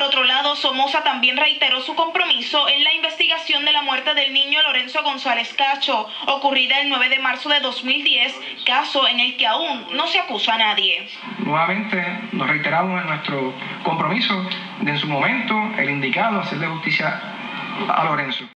Por otro lado, Somoza también reiteró su compromiso en la investigación de la muerte del niño Lorenzo González Cacho, ocurrida el 9 de marzo de 2010, caso en el que aún no se acusa a nadie. Nuevamente nos reiteramos en nuestro compromiso de en su momento el indicado hacerle justicia a Lorenzo.